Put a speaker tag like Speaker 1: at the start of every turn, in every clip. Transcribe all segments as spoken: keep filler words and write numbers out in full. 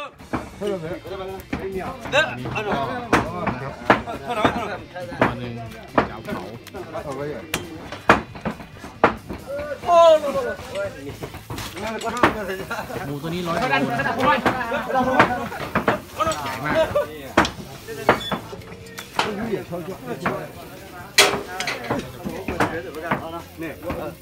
Speaker 1: ตัวหนึ่งจะเอาเผาหมูตัวนี้ร้อยโลนะใหญ่มากเนี่ย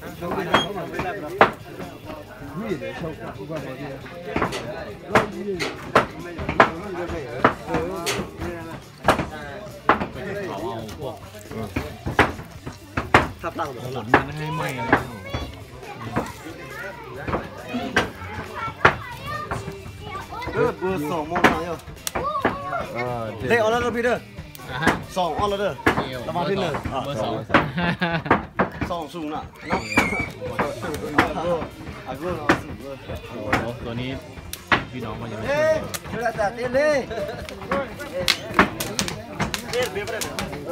Speaker 1: เขาเอาพวกขนมันให้ไหม้แล้ว
Speaker 2: เออเบอร์สองโมงแล้วเด็กเอาแล้วพี่เด้อสองเอาแล้วเด้อระวังพี่เด้อ
Speaker 1: เบอร์สอง
Speaker 2: สองสูงน่ะ
Speaker 1: ตัวนี้พี่น้องมันยังไม่
Speaker 2: เฮ้ยเดี๋ยวจะเต้นเลยเต้นเบี้ยไปเลย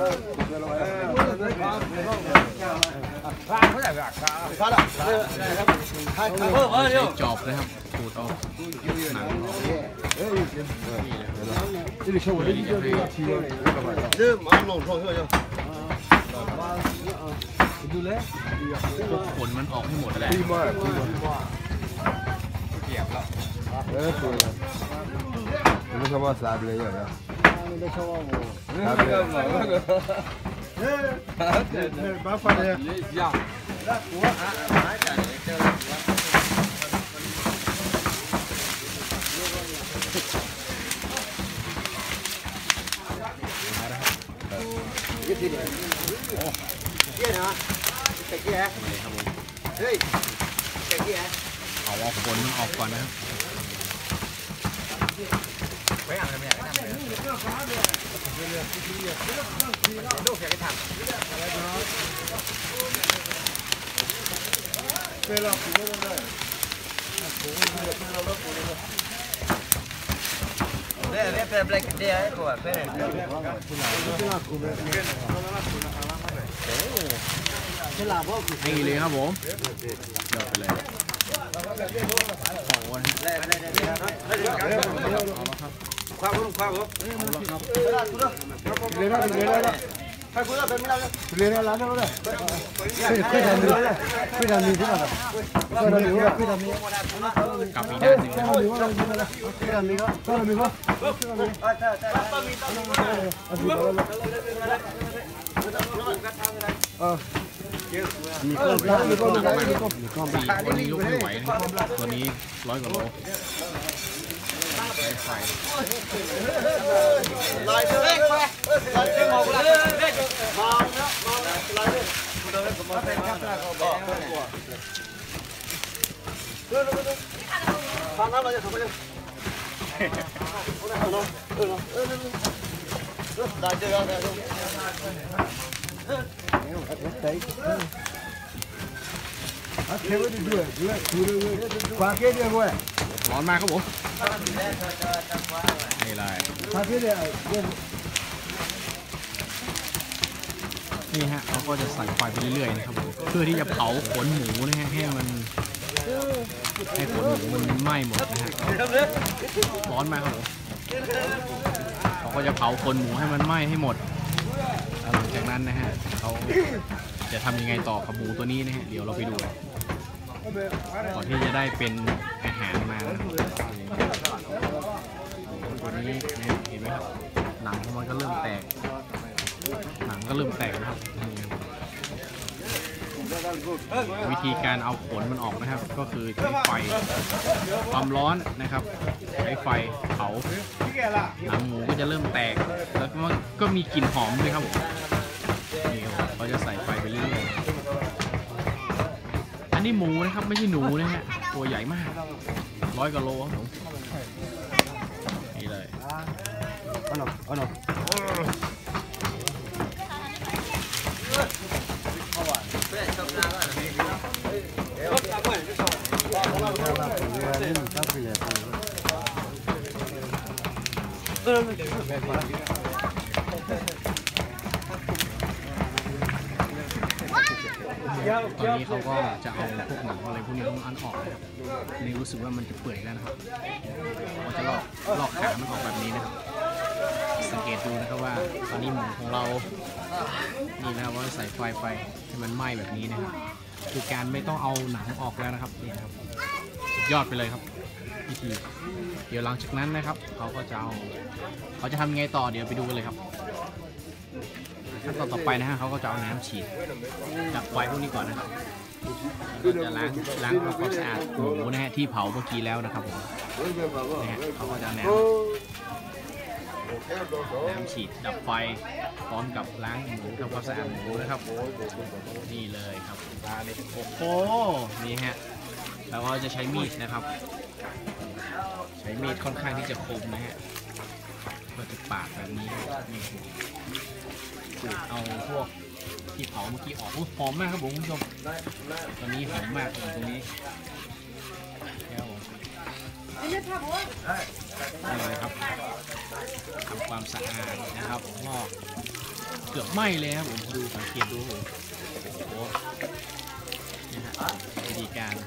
Speaker 2: ข้าละ
Speaker 1: จอบนะครับขูดออกหนัง
Speaker 2: เริ่มเอาลงท้องเฮ้ยดูเลย
Speaker 1: ขนมันออกให้หมดแหละ
Speaker 3: เกี่ยวแล้วเออตัวไม่ชอบว่าสาบเลยอย่างเงี้ยไม่ชอบว่าสาบเลยเฮ้ยบ้าฟันเลยยังแล้วหัวหาหายใจเจอยี่สิบเนี่ยโอ้เกี่ยนะเกี่ยเกี่ยเฮ้ยเกี่ยเกี่ย
Speaker 1: เอาเอาขนมันออกก่อนนะครับ
Speaker 3: ไม่เอาไม่เอาไม่เอาดูแค่ทำเวลาคุณไม่ได้
Speaker 2: เดี๋ยวเดี๋ยวเดี๋ยวเดี๋ยวตัวเดี๋ยว
Speaker 1: นี่เลยครับผมเดี๋ยวไปเลยโอ้โห
Speaker 2: ความรู้ความรู้เรียนอะไรเรียนอะไรใครคุยกับเป็นไม่ได้เรียนอะไรนั่นก็ได้คุยทำดีคุยทำดีที่ไหนคุยทำดีว่าคุยทำดี
Speaker 1: กับอีกด้านหนึ่ง
Speaker 2: คุยทำดีว่าคุยทำดีก็คุยทำดีก็คุยทำดีใช่ใช่ต้องมีต้องมีเออมีกล้องมีกล้องมีกล้องมีกล้องมีกล้อง
Speaker 1: ตัวนี้ยกไม่ไหวนะครับตัวนี้ร้อยกว่าโลใช้ไฟ
Speaker 2: ลายเล็กไปลายเล็กมองลายเล็กมองนะมองลายเล็กคุณเดินสมมติเป็นครับเขาบอกเดินเดินเดินฟังครับเราจะทำไปเลยเออเนาะเออเนาะเออเออได้เจอกันได้เจอกันอ่ะเทวดาด้วยด้วยด้วยความเกลียดด้วย
Speaker 1: ร้อนมากครับผมนี่เลยนี่ฮะเขาก็จะใส่ไฟไปเรื่อยๆนะครับเพื่อที่จะเผาขนหมูนะฮะให้มันให้ขนหมูมันไหม้หมดนะฮะร้อนมากครับผมเขาก็จะเผาขนหมูให้มันไหม้ให้หมดหลังจากนั้นนะฮะเขาจะทำยังไงต่อกับหมูตัวนี้นะฮะเดี๋ยวเราไปดูก่อนที่จะได้เป็นอาหารมาตัวนี้เห็นไหมครับหนังของมันก็เริ่มแตกหนังก็เริ่มแตกนะครับวิธีการเอาขนมันออกนะครับก็คือใช้ไฟความร้อนนะครับใช้ไฟเผาหนังหมูก็จะเริ่มแตกแล้วก็มีกลิ่นหอมด้วยครับนี่เขาจะใส่ไฟไปเรื่อยๆอันนี้หมูนะครับไม่ใช่หนูนะฮะตัวใหญ่มากร้อยกว่าโลครับผมนี่เลย
Speaker 2: อ๋อเนาะอ๋อเนาะ
Speaker 1: ตอนนี้เขาก็จะเอาพวกหนังอะไรพวกนี้อันออกนะครับนี่รู้สึกว่ามันจะเปื่อยแล้วนะครับเขาจะลอกลอกขามันออกแบบนี้นะครับสังเกตดูนะครับว่าตอนนี้หมูของเรานี่นะครับว่าใส่ไฟไปให้มันไหม้แบบนี้นะครับคือการไม่ต้องเอาหนังออกแล้วนะครับนี่นะครับสุดยอดไปเลยครับวิธีเดี๋ยวหลังจากนั้นนะครับเขาก็จะเอาเขาจะทำยังไงต่อเดี๋ยวไปดูกันเลยครับขั้นตอนต่อไปนะฮะเขาก็จะเอาน้ำฉีดดับไฟพวกนี้ก่อนนะครับก็จะล้างล้างทำความสะอาดหมูนะฮะที่เผาเมื่อกี้แล้วนะครับผมนะฮะเขาก็จะน้ำน้ำฉีดดับไฟพร้อมกับล้างหมูทำความสะอาดหมูนะครับนี่เลยครับโอ้โหนี่ฮะแล้วก็จะใช้มีดนะครับใช้มีดค่อนข้างที่จะคมนะฮะเพื่อจะปาดแบบนี้นี่ขูดเอาพวกที่เผาเมื่อกี้ออกหอมมากครับผมคุณผู้ชมตอนนี้หอมมากเลยตรงนี้แล้วนี่เลยครับทำความสะอาดนะครับงอกเกือบไหม้เลยครับผมดูสังเกตดูผมโอ้โหนี่ฮะวิธีการ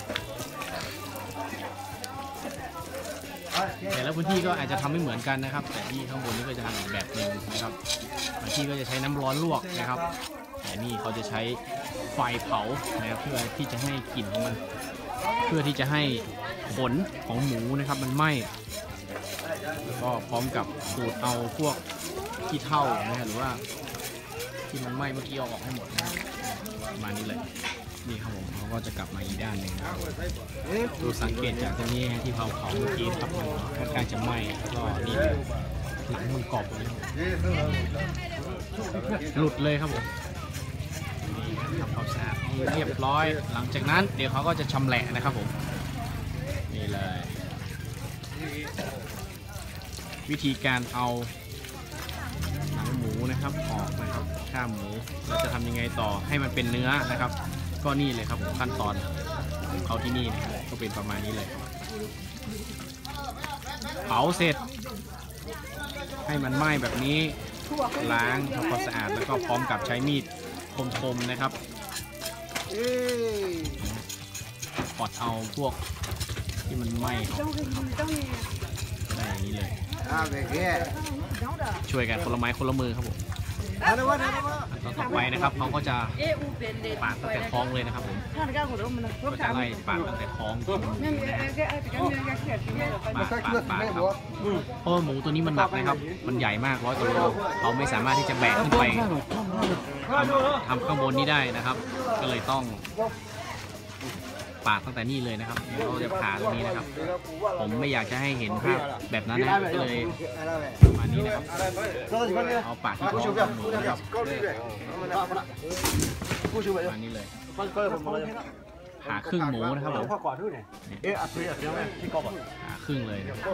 Speaker 1: แต่ละพื้นที่ก็อาจจะทำไม่เหมือนกันนะครับแต่ที่ข้างบนนี้ก็จะทำอีกแบบหนึ่งนะครับบางที่ก็จะใช้น้ำร้อนลวกนะครับแต่นี่เขาจะใช้ไฟเผานะครับเพื่อที่จะให้กลิ่นของมันเพื่อที่จะให้ขนของหมูนะครับมันไหม้แล้วก็พร้อมกับขูดเอาพวกขี้เถ้านะหรือว่าที่มันไหม้เมื่อกี้เอาออกให้หมดนะประมาณนี้เลยนี่ครับผมเขาก็จะกลับมาอีกด้านหนึ่งดูสังเกตจากตรงนี้ที่เผาเผาเมื่อกี้ครับมันค่อนข้างจะไหม้แล้วก็นี่หลังมันกรอบเลยหลุดเลยครับผมนี่ทำความสะอาดเรียบร้อยหลังจากนั้นเดี๋ยวเขาก็จะชำแหละนะครับผมนี่เลยวิธีการเอาหนังหมูนะครับออกนะครับข้ามหมูเราจะทำยังไงต่อให้มันเป็นเนื้อนะครับก็นี่เลยครับผมขั้นตอนของเขาที่นี่นะครับก็เป็นประมาณนี้เลยเผาเสร็จให้มันไหม้แบบนี้ล้างทำความสะอาดแล้วก็พร้อมกับใช้มีดคมๆนะครับปอดเอาพวกที่มันไหม้ออกได้อย่างนี้เลยช่วยกันคนละไม้คนละมือครับผมขั้นตอนต่อไปนะครับเขาก็จะปาดตั้งแต่ท้องเลยนะครับผมก็จะไล่ปาดตั้งแต่ท้องปาดปาดปาดครับเพราะหมูตัวนี้มันหนักนะครับมันใหญ่มากร้อยกิโลเราไม่สามารถที่จะแบกขึ้นไปทำข้างบนนี้ได้นะครับก็เลยต้องปาดตั้งแต่นี่เลยนะครับเราจะผ่าตรงนี้นะครับผมไม่อยากจะให้เห็นภาพแบบนั้นนะก็เลยประมาณนี้นะครับเอาปาดที่ท้องของหมูนะครับประมาณนี้เลยผ่าครึ่งหมูนะครับผมผ่าครึ่งเลยนะ